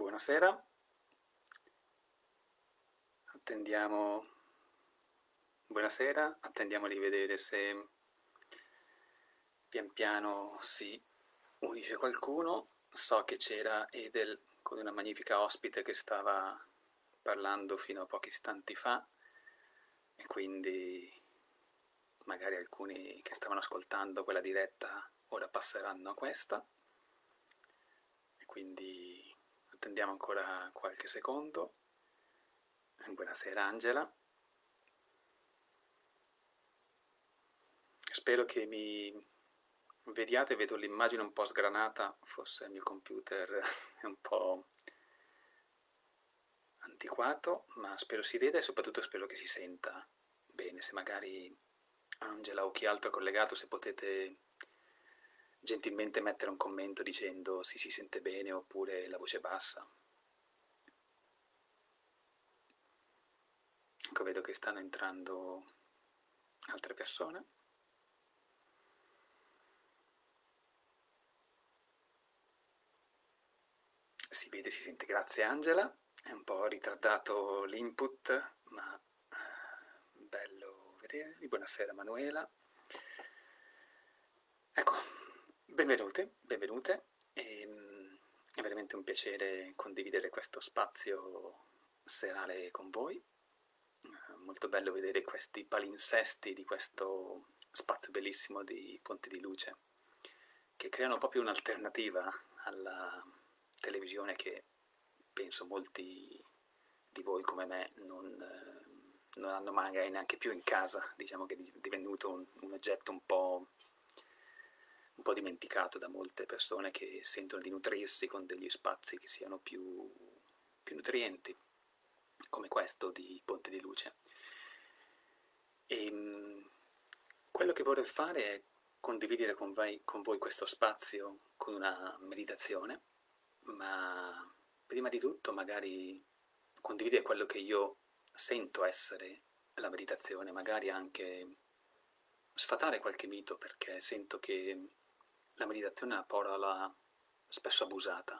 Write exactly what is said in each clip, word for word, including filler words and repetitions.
Buonasera, attendiamo, buonasera, attendiamo di vedere se pian piano si unisce qualcuno. So che c'era Edel con una magnifica ospite che stava parlando fino a pochi istanti fa e quindi magari alcuni che stavano ascoltando quella diretta ora passeranno a questa e quindi attendiamo ancora qualche secondo. Buonasera Angela, spero che mi vediate, vedo l'immagine un po' sgranata, forse il mio computer è un po' antiquato, ma spero si veda e soprattutto spero che si senta bene. Se magari Angela o chi altro collegato, se potete gentilmente mettere un commento dicendo se si sente bene oppure la voce bassa. Ecco, vedo che stanno entrando altre persone. Si vede, si sente, grazie Angela. È un po' ritardato l'input, ma eh, bello vedervi. Buonasera Manuela. Ecco, benvenute, benvenute. E, mm, è veramente un piacere condividere questo spazio serale con voi. Molto bello vedere questi palinsesti di questo spazio bellissimo di Ponti di Luce, che creano proprio un'alternativa alla televisione che penso molti di voi come me non, eh, non hanno magari neanche più in casa. Diciamo che è divenuto un, un oggetto un po', un po' dimenticato da molte persone che sentono di nutrirsi con degli spazi che siano più, più nutrienti, come questo di Ponte di Luce. E mh, quello che vorrei fare è condividere con voi, con voi questo spazio con una meditazione, ma prima di tutto magari condividere quello che io sento essere la meditazione, magari anche sfatare qualche mito, perché sento che la meditazione è una parola spesso abusata,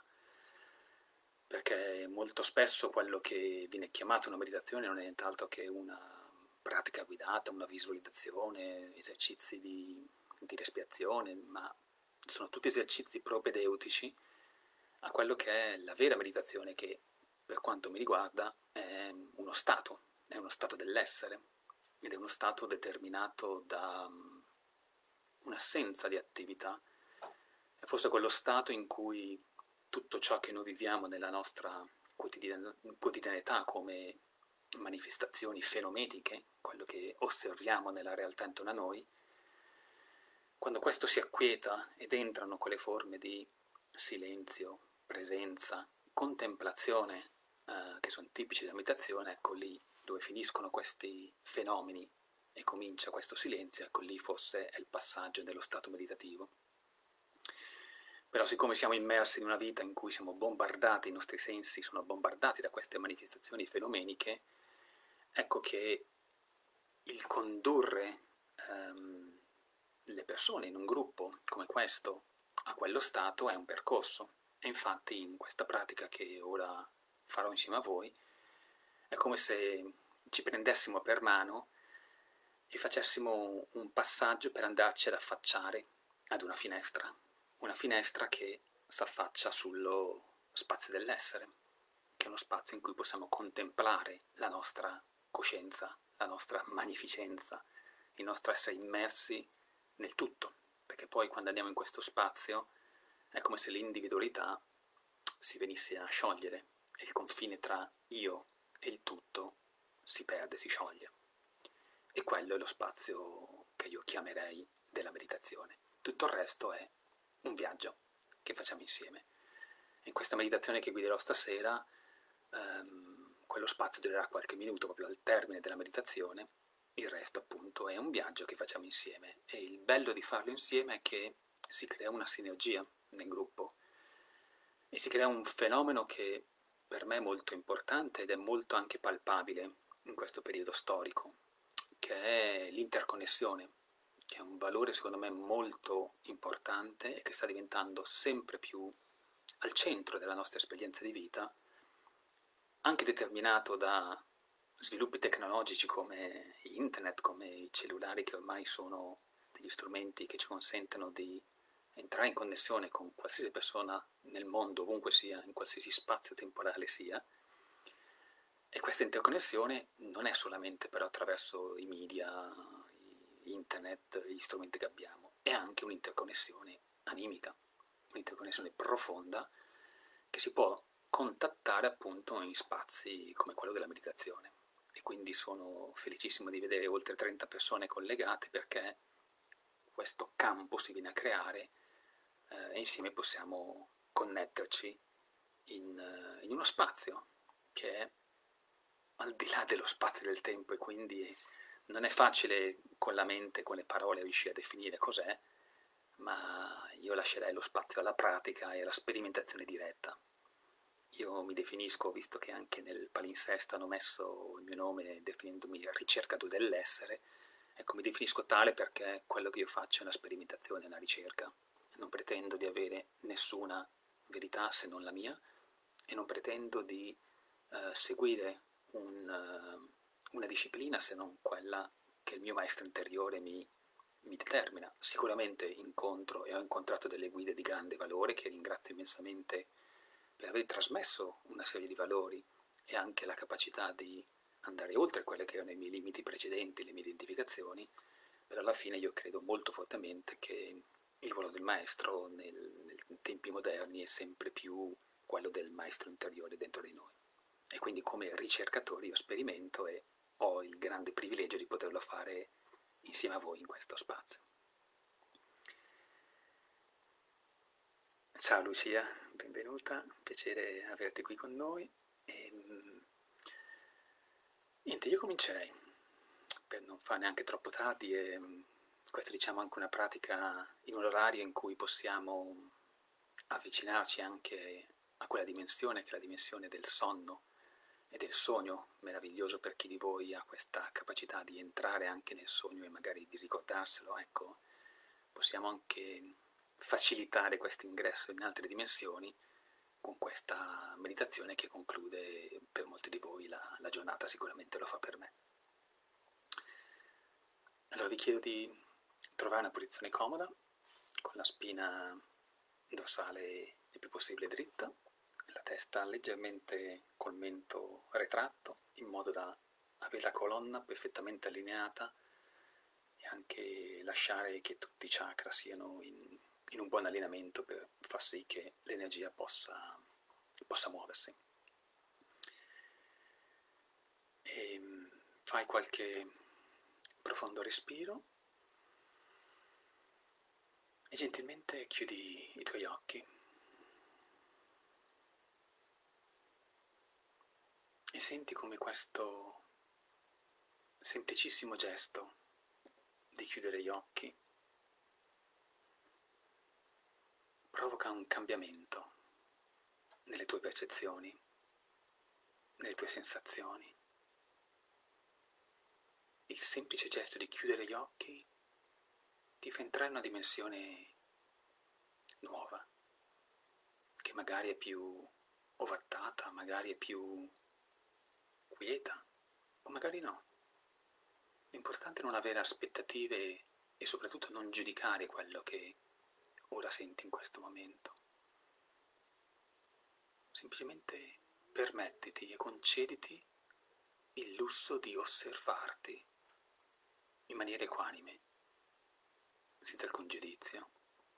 perché molto spesso quello che viene chiamato una meditazione non è nient'altro che una pratica guidata, una visualizzazione, esercizi di, di respirazione, ma sono tutti esercizi propedeutici a quello che è la vera meditazione, che per quanto mi riguarda è uno stato, è uno stato dell'essere, ed è uno stato determinato da un'assenza di attività. È forse quello stato in cui tutto ciò che noi viviamo nella nostra quotidianità come manifestazioni fenometiche, quello che osserviamo nella realtà intorno a noi, quando questo si acquieta ed entrano quelle forme di silenzio, presenza, contemplazione eh, che sono tipici della meditazione, ecco lì dove finiscono questi fenomeni e comincia questo silenzio, ecco lì forse è il passaggio dello stato meditativo. Però siccome siamo immersi in una vita in cui siamo bombardati, i nostri sensi sono bombardati da queste manifestazioni fenomeniche, ecco che il condurre ehm, le persone in un gruppo come questo a quello stato è un percorso. E infatti in questa pratica che ora farò insieme a voi è come se ci prendessimo per mano e facessimo un passaggio per andarci ad affacciare ad una finestra, una finestra che s'affaccia sullo spazio dell'essere, che è uno spazio in cui possiamo contemplare la nostra coscienza, la nostra magnificenza, il nostro essere immersi nel tutto, perché poi quando andiamo in questo spazio è come se l'individualità si venisse a sciogliere e il confine tra io e il tutto si perde, si scioglie. E quello è lo spazio che io chiamerei della meditazione. Tutto il resto è un viaggio che facciamo insieme. In questa meditazione che guiderò stasera, ehm, quello spazio durerà qualche minuto proprio al termine della meditazione, il resto appunto è un viaggio che facciamo insieme. E il bello di farlo insieme è che si crea una sinergia nel gruppo e si crea un fenomeno che per me è molto importante ed è molto anche palpabile in questo periodo storico, che è l'interconnessione, che è un valore secondo me molto importante e che sta diventando sempre più al centro della nostra esperienza di vita, anche determinato da sviluppi tecnologici come internet, come i cellulari, che ormai sono degli strumenti che ci consentono di entrare in connessione con qualsiasi persona nel mondo, ovunque sia, in qualsiasi spazio temporale sia. E questa interconnessione non è solamente però attraverso i media, internet, gli strumenti che abbiamo, è anche un'interconnessione animica, un'interconnessione profonda che si può contattare appunto in spazi come quello della meditazione. E quindi sono felicissimo di vedere oltre trenta persone collegate, perché questo campo si viene a creare eh, e insieme possiamo connetterci in, in uno spazio che è al di là dello spazio e del tempo, e quindi non è facile con la mente, con le parole, riuscire a definire cos'è, ma io lascerei lo spazio alla pratica e alla sperimentazione diretta. Io mi definisco, visto che anche nel palinsesto hanno messo il mio nome definendomi ricercatore dell'essere, ecco, mi definisco tale perché quello che io faccio è una sperimentazione, una ricerca. Non pretendo di avere nessuna verità se non la mia, e non pretendo di eh, seguire un, uh, una disciplina se non quella che il mio maestro interiore mi, mi determina. Sicuramente incontro e ho incontrato delle guide di grande valore che ringrazio immensamente per aver trasmesso una serie di valori e anche la capacità di andare oltre quelli che erano i miei limiti precedenti, le mie identificazioni, però alla fine io credo molto fortemente che il ruolo del maestro nel, nei tempi moderni è sempre più quello del maestro interiore dentro di noi. E quindi come ricercatore io sperimento e ho il grande privilegio di poterlo fare insieme a voi in questo spazio. Ciao Lucia, benvenuta, piacere averti qui con noi. E, niente, io comincerei, per non fare neanche troppo tardi, e questo diciamo anche una pratica in un orario in cui possiamo avvicinarci anche a quella dimensione che è la dimensione del sonno e del sogno meraviglioso. Per chi di voi ha questa capacità di entrare anche nel sogno e magari di ricordarselo, ecco, possiamo anche facilitare questo ingresso in altre dimensioni con questa meditazione che conclude per molti di voi la, la giornata, sicuramente lo fa per me. Allora vi chiedo di trovare una posizione comoda, con la spina dorsale il più possibile dritta, la testa leggermente col mento retratto, in modo da avere la colonna perfettamente allineata e anche lasciare che tutti i chakra siano in, in un buon allineamento per far sì che l'energia possa, possa muoversi. E fai qualche profondo respiro e gentilmente chiudi i tuoi occhi. E senti come questo semplicissimo gesto di chiudere gli occhi provoca un cambiamento nelle tue percezioni, nelle tue sensazioni. Il semplice gesto di chiudere gli occhi ti fa entrare in una dimensione nuova, che magari è più ovattata, magari è più quieta, o magari no. L'importante è non avere aspettative e soprattutto non giudicare quello che ora senti in questo momento. Semplicemente permettiti e concediti il lusso di osservarti in maniera equanime, senza alcun giudizio.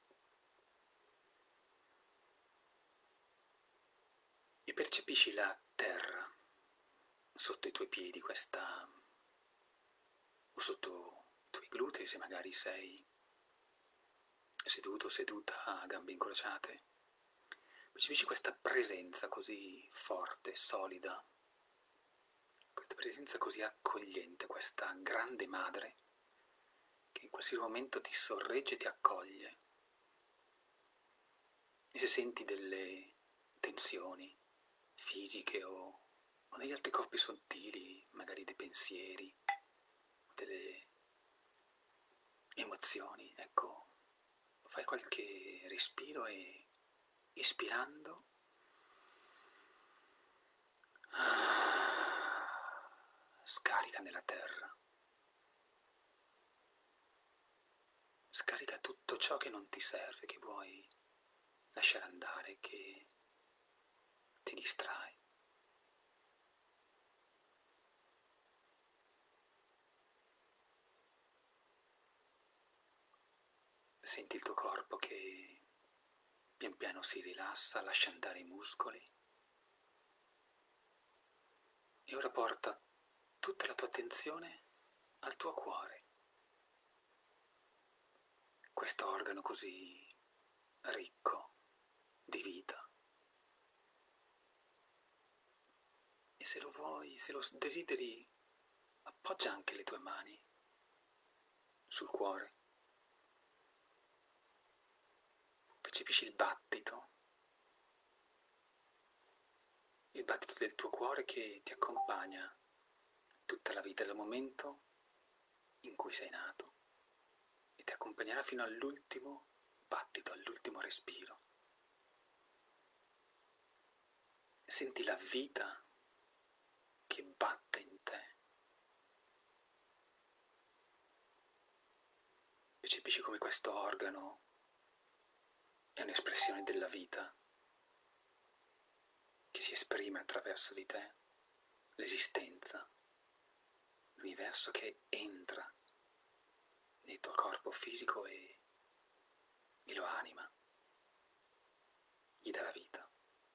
E percepisci la terra sotto i tuoi piedi, questa, o sotto i tuoi glutei, se magari sei seduto o seduta a gambe incrociate. Percepisci questa presenza così forte, solida, questa presenza così accogliente, questa grande madre che in qualsiasi momento ti sorregge e ti accoglie. E se senti delle tensioni fisiche o, o degli altri corpi sottili, magari dei pensieri, delle emozioni, ecco, fai qualche respiro e ispirando, ah, scarica nella terra, scarica tutto ciò che non ti serve, che vuoi lasciare andare, che ti distrae. Senti il tuo corpo che pian piano si rilassa, lascia andare i muscoli e ora porta tutta la tua attenzione al tuo cuore, questo organo così ricco di vita. E se lo vuoi, se lo desideri, appoggia anche le tue mani sul cuore. Percepisci il battito, il battito del tuo cuore che ti accompagna tutta la vita, dal momento in cui sei nato, e ti accompagnerà fino all'ultimo battito, all'ultimo respiro. Senti la vita che batte in te. Percepisci come questo organo è un'espressione della vita che si esprime attraverso di te, l'esistenza, l'universo che entra nel tuo corpo fisico e, e lo anima, gli dà la vita.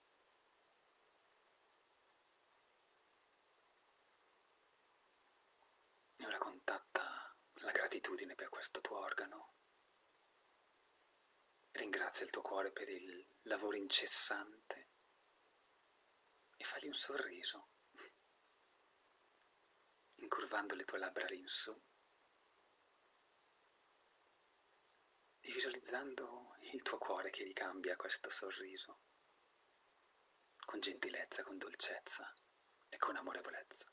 E ora contatta la gratitudine per questo tuo organo. Ringrazia il tuo cuore per il lavoro incessante e fagli un sorriso, incurvando le tue labbra all'insù e visualizzando il tuo cuore che ricambia questo sorriso con gentilezza, con dolcezza e con amorevolezza.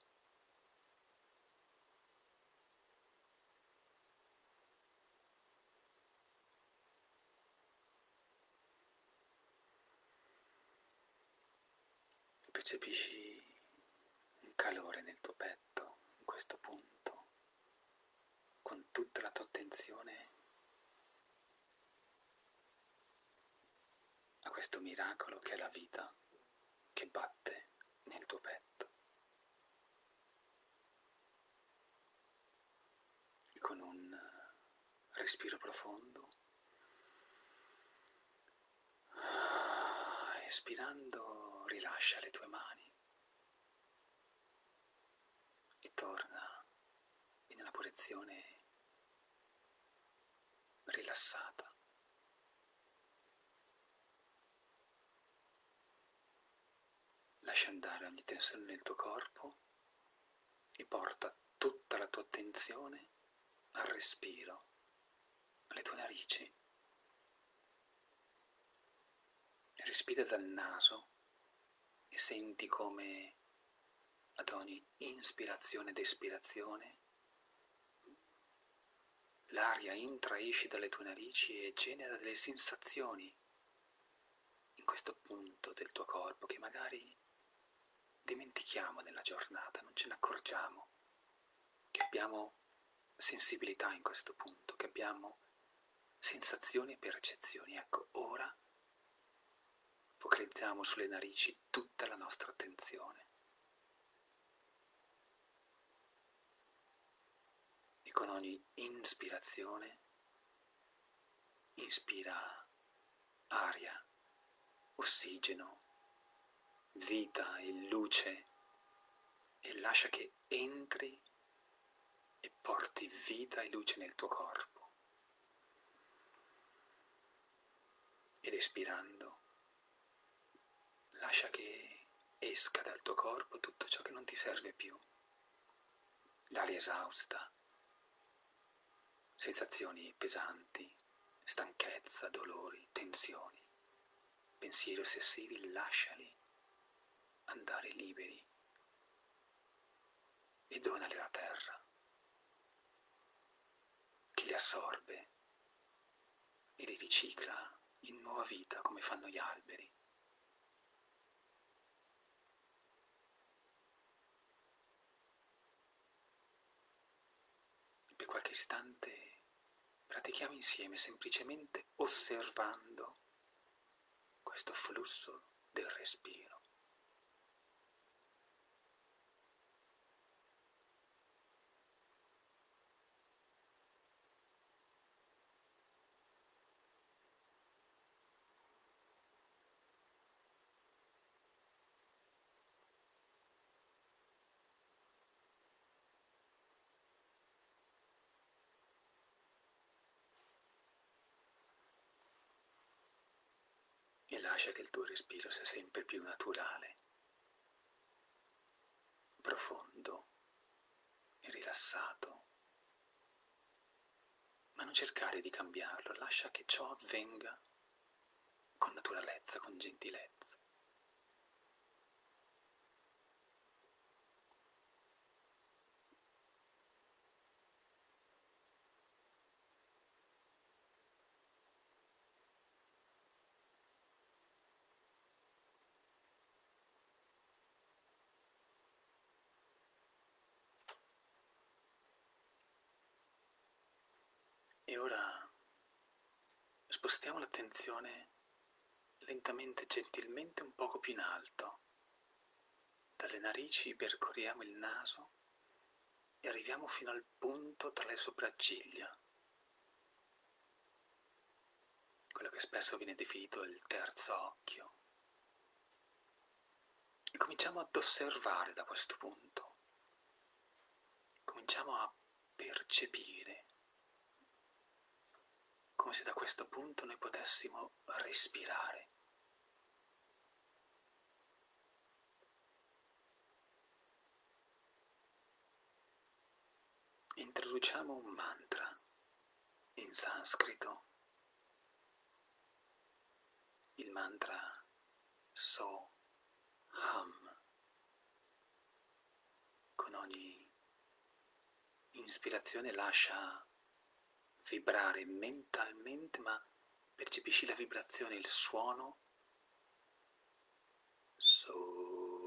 Percepisci un calore nel tuo petto, in questo punto, con tutta la tua attenzione a questo miracolo che è la vita che batte nel tuo petto. E con un respiro profondo, espirando, rilascia le tue mani e torna in una posizione rilassata. Lascia andare ogni tensione nel tuo corpo e porta tutta la tua attenzione al respiro, alle tue narici. Respira dal naso e senti come ad ogni inspirazione ed espirazione l'aria entra e esce dalle tue narici e genera delle sensazioni in questo punto del tuo corpo che magari dimentichiamo nella giornata, non ce ne accorgiamo, che abbiamo sensibilità in questo punto, che abbiamo sensazioni e percezioni. Ecco, ora focalizziamo sulle narici tutta la nostra attenzione. E con ogni inspirazione inspira aria, ossigeno, vita e luce e lascia che entri e porti vita e luce nel tuo corpo. Ed espirando lascia che esca dal tuo corpo tutto ciò che non ti serve più. L'aria esausta, sensazioni pesanti, stanchezza, dolori, tensioni, pensieri ossessivi, lasciali andare liberi e donali alla terra, che li assorbe e li ricicla in nuova vita come fanno gli alberi. E per qualche istante pratichiamo insieme semplicemente osservando questo flusso del respiro. E lascia che il tuo respiro sia sempre più naturale, profondo e rilassato, ma non cercare di cambiarlo, lascia che ciò avvenga con naturalezza, con gentilezza. E ora spostiamo l'attenzione lentamente, gentilmente un poco più in alto. Dalle narici percorriamo il naso e arriviamo fino al punto tra le sopracciglia, quello che spesso viene definito il terzo occhio. E cominciamo ad osservare da questo punto, cominciamo a percepire, come se da questo punto noi potessimo respirare. Introduciamo un mantra in sanscrito, il mantra So Ham. Con ogni ispirazione lascia vibrare mentalmente, ma percepisci la vibrazione, il suono So.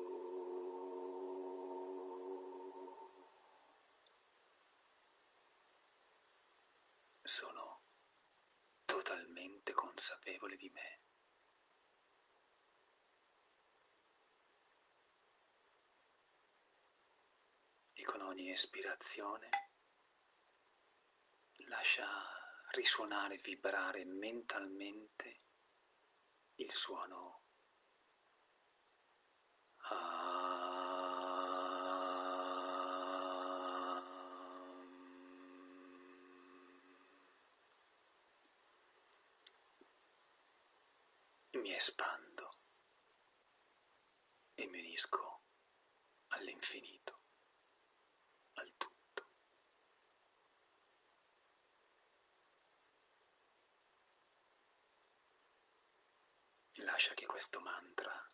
Sono totalmente consapevole di me. E con ogni espirazione lascia risuonare, vibrare mentalmente il suono mi espando e mi unisco all'infinito, al tutto. E lascia che questo mantra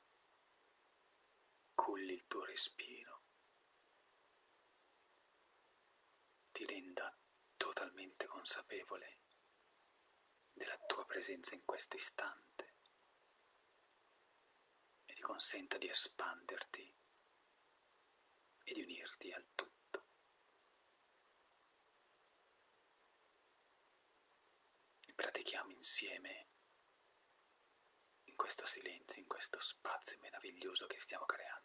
culli il tuo respiro, ti renda totalmente consapevole della tua presenza in questo istante e ti consenta di espanderti e di unirti al tutto. E pratichiamo insieme in questo silenzio, in questo spazio meraviglioso che stiamo creando.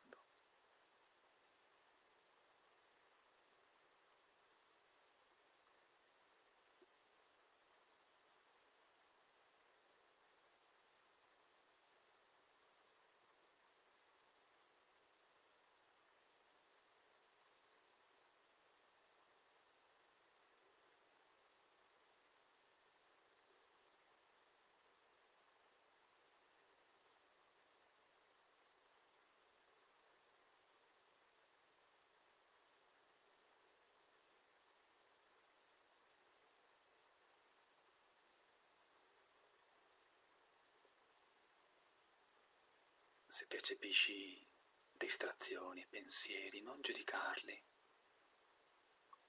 Se percepisci distrazioni e pensieri, non giudicarli,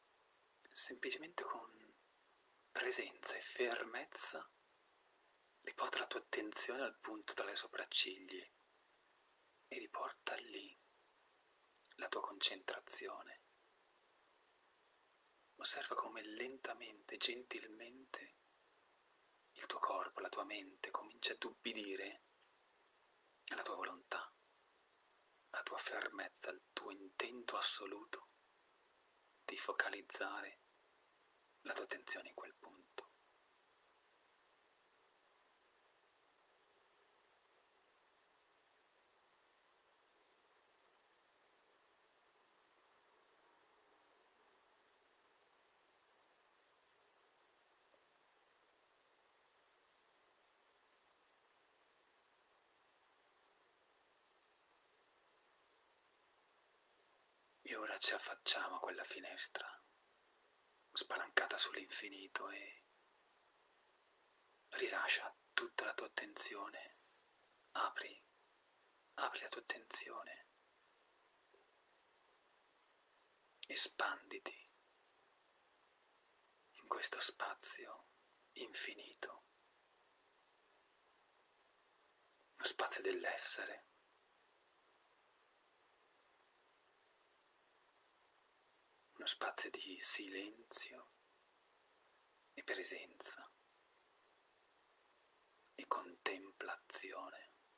semplicemente con presenza e fermezza li riporta la tua attenzione al punto tra le sopracciglia e riporta lì la tua concentrazione. Osserva come lentamente, gentilmente, il tuo corpo, la tua mente comincia a ubbidire alla tua volontà, alla tua fermezza, al tuo intento assoluto di focalizzare la tua attenzione in quel punto. E ora ci affacciamo a quella finestra spalancata sull'infinito e rilascia tutta la tua attenzione. Apri, apri la tua attenzione. Espanditi in questo spazio infinito, uno spazio dell'essere. Uno spazio di silenzio e presenza e contemplazione.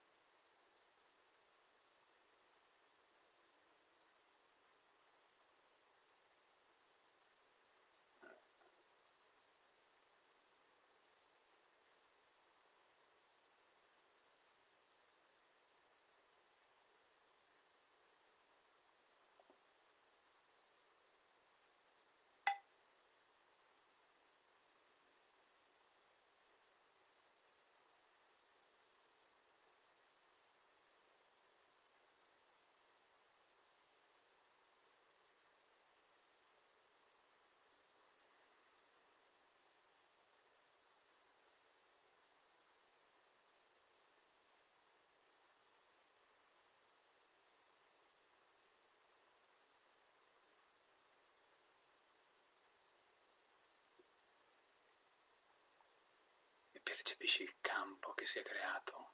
E percepisci il campo che si è creato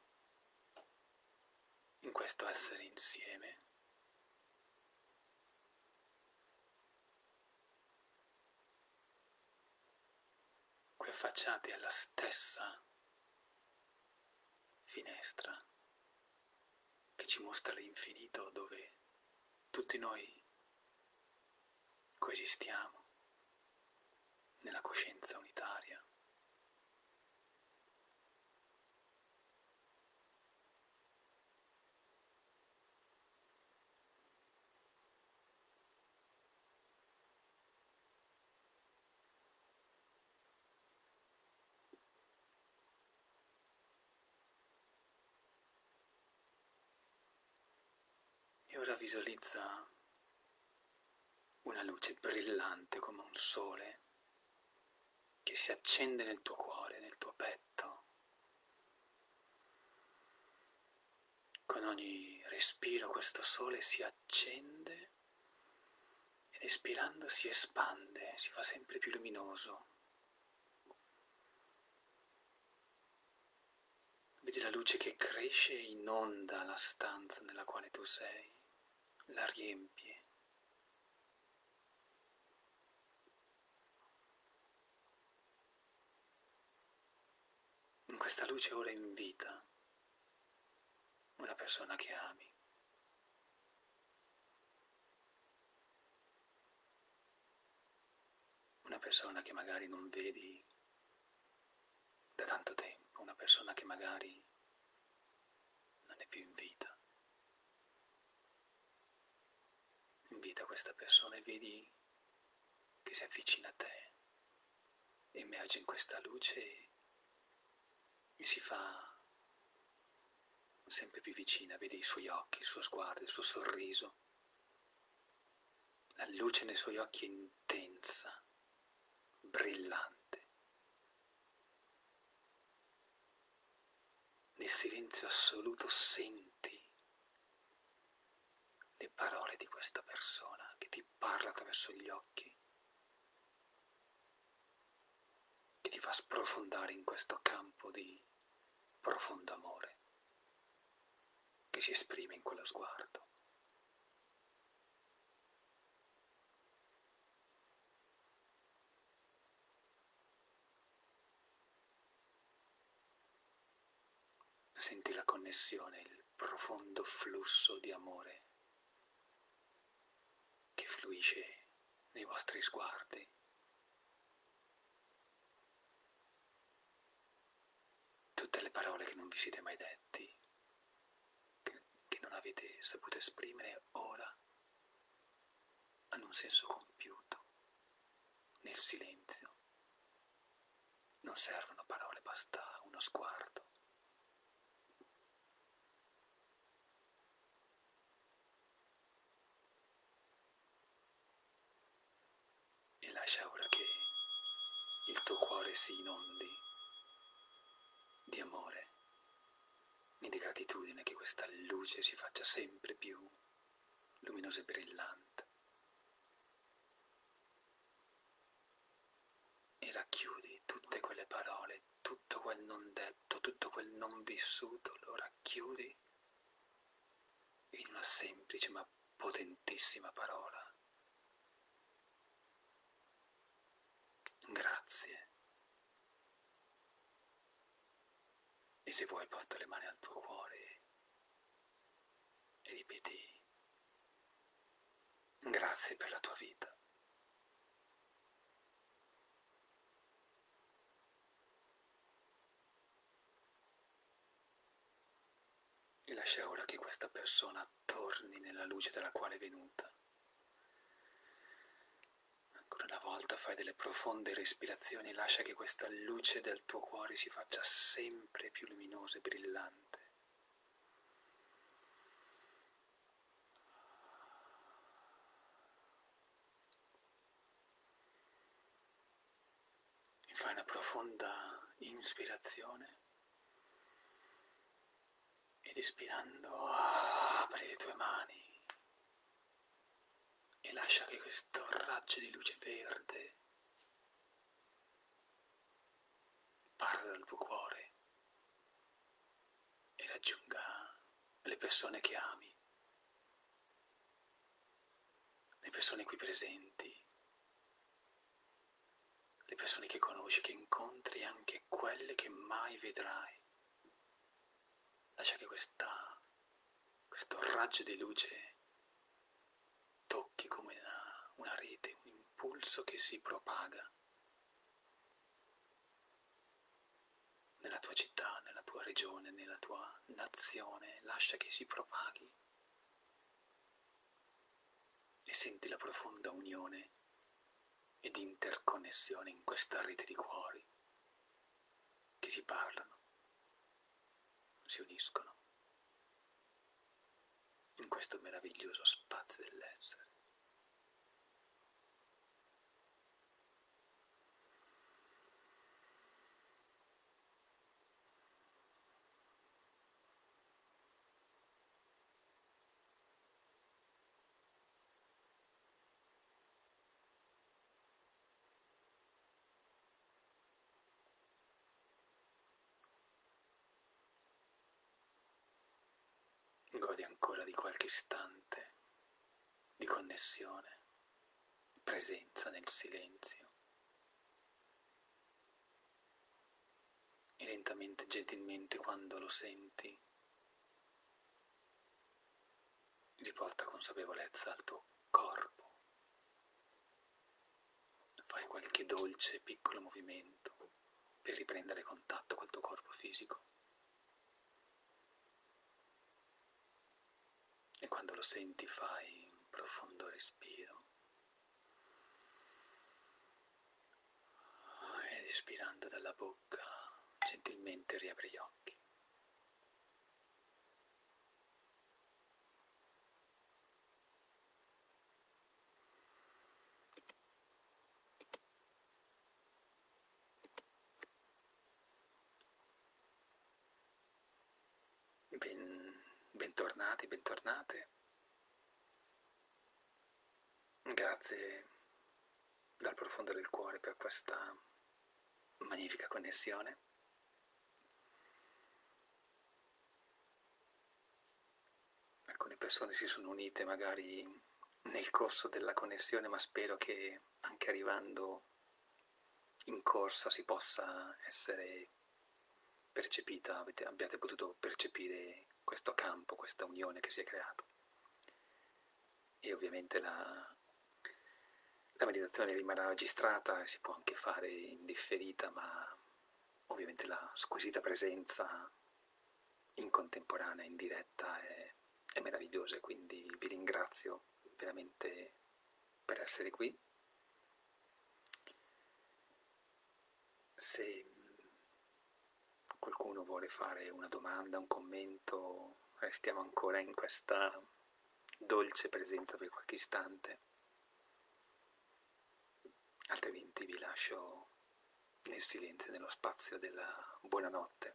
in questo essere insieme. Qui affacciati alla stessa finestra che ci mostra l'infinito dove tutti noi coesistiamo nella coscienza unitaria. E ora visualizza una luce brillante come un sole che si accende nel tuo cuore, nel tuo petto. Con ogni respiro questo sole si accende ed espirando si espande, si fa sempre più luminoso. Vedi la luce che cresce e inonda la stanza nella quale tu sei, la riempie. In questa luce ora invita una persona che ami. Una persona che magari non vedi da tanto tempo, una persona che magari non è più in vita. Invita questa persona e vedi che si avvicina a te, emerge in questa luce e si fa sempre più vicina, vedi i suoi occhi, il suo sguardo, il suo sorriso. La luce nei suoi occhi è intensa, brillante. Nel silenzio assoluto senti le parole di questa persona che ti parla attraverso gli occhi, che ti fa sprofondare in questo campo di profondo amore che si esprime in quello sguardo. Senti la connessione, il profondo flusso di amore che fluisce nei vostri sguardi. Tutte le parole che non vi siete mai detti, che, che non avete saputo esprimere, ora hanno un senso compiuto nel silenzio. Non servono parole, basta uno sguardo. E lascia ora che il tuo cuore si inondi di amore e di gratitudine, che questa luce si faccia sempre più luminosa e brillante. E racchiudi tutte quelle parole, tutto quel non detto, tutto quel non vissuto, lo racchiudi in una semplice ma potentissima parola. Grazie. E se vuoi porta le mani al tuo cuore e ripeti: grazie per la tua vita. E lascia ora che questa persona torni nella luce dalla quale è venuta. Ancora una volta fai delle profonde respirazioni e lascia che questa luce del tuo cuore si faccia sempre più luminosa e brillante. E fai una profonda inspirazione ed espirando apri le tue mani e lascia che questo raggio di luce verde parta dal tuo cuore e raggiunga le persone che ami, le persone qui presenti, le persone che conosci, che incontri e anche quelle che mai vedrai. Lascia che questa, questo raggio di luce tocchi come una, una rete, un impulso che si propaga nella tua città, nella tua regione, nella tua nazione. Lascia che si propaghi e senti la profonda unione ed interconnessione in questa rete di cuori che si parlano, si uniscono in questo meraviglioso spazio dell'essere. Godi ancora di qualche istante di connessione, presenza nel silenzio. E lentamente, gentilmente, quando lo senti, riporta consapevolezza al tuo corpo. Fai qualche dolce piccolo movimento per riprendere contatto col tuo corpo fisico. E quando lo senti fai un profondo respiro ed espirando dalla bocca gentilmente riapri gli occhi. Ben, bentornati, bentornate. Grazie dal profondo del cuore per questa magnifica connessione. persone si sono unite magari nel corso della connessione, ma spero che anche arrivando in corsa si possa essere percepita, avete, abbiate potuto percepire questo campo, questa unione che si è creato. E ovviamente la, la meditazione rimarrà registrata e si può anche fare in differita, ma ovviamente la squisita presenza in contemporanea, in diretta, è, è meravigliosa, e quindi vi ringrazio veramente per essere qui. Se qualcuno vuole fare una domanda, un commento, restiamo ancora in questa dolce presenza per qualche istante, altrimenti vi lascio nel silenzio, nello spazio della buonanotte.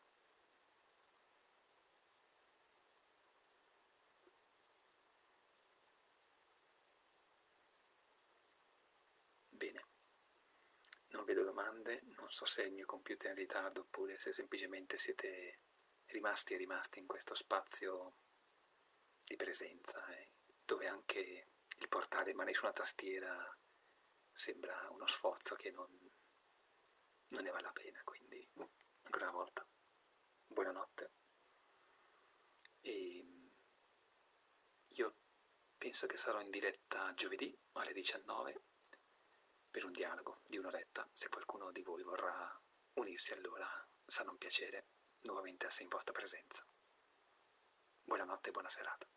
Bene, non vedo domande, non so se il mio computer è in ritardo oppure se semplicemente siete rimasti e rimasti in questo spazio di presenza, eh, dove anche il portare le mani su una tastiera sembra uno sforzo che non, non ne vale la pena. Quindi ancora una volta buonanotte, e io penso che sarò in diretta giovedì alle diciannove per un dialogo di un'oretta. Se qualcuno di voi vorrà unirsi, allora sarà un piacere nuovamente essere in vostra presenza. Buonanotte e buona serata.